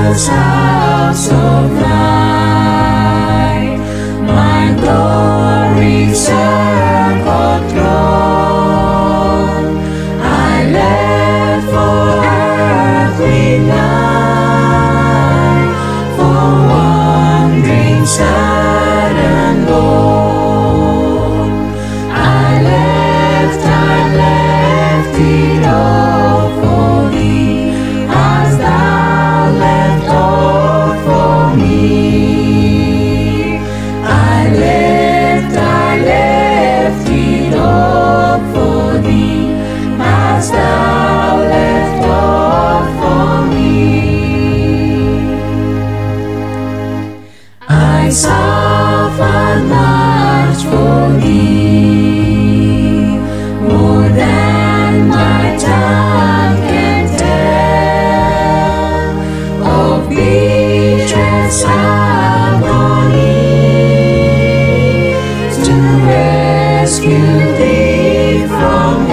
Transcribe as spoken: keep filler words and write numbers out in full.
Father's house of light, my glory circled throne. I left for earthly life, for wandering sad and lone. I left, I left it all for thee, as thou left all for me. I left, I left it all for thee, as thou left all for me. I suffered much for thee, more than my tongue can tell, of beatrice agony, to rescue thee from